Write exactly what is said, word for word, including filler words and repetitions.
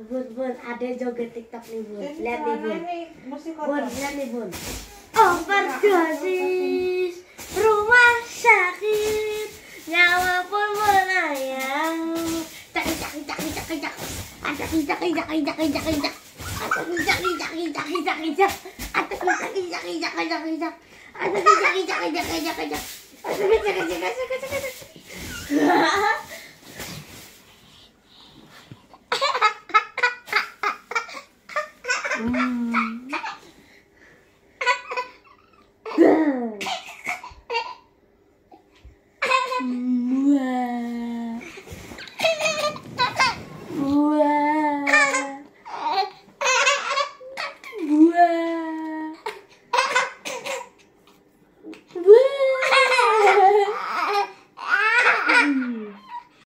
bun, bun, ada joget TikTok nih bun. Lihat nih bun. Bun, lihat nih bun. Overdosis, rumah sakit, nyawa pun melayang. Cak cak cak cak cak, ada cak cak cak cak cak, ada cak cak cak cak cak, ada cak cak cak cak cak, ada cak cak cak cak cak, ada cak cak cak cak cak.